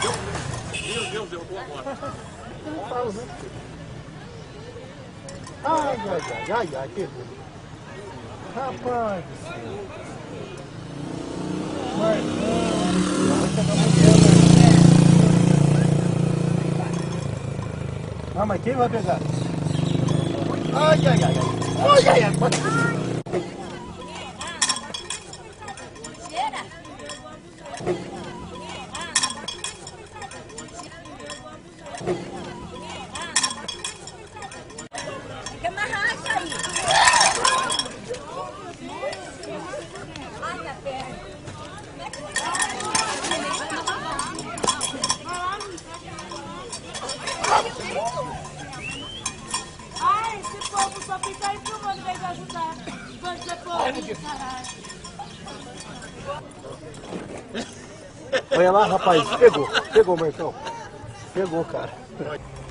Meu Deus, eu vou agora. Não falo, né? Ai, ai, ai, ai, ai, pegou. Rapaz do céu. Vai pegar mulher, né? Ah, mas quem vai pegar? Ai, ai, ai, ai. Ai, ai, ai. Fica mais racha aí. Ai, minha perna. Ai, esse povo só fica aí filmando, vai te ajudar. Você pode, caralho. Olha lá, rapaz, pegou, Marcão. Pegou, cara.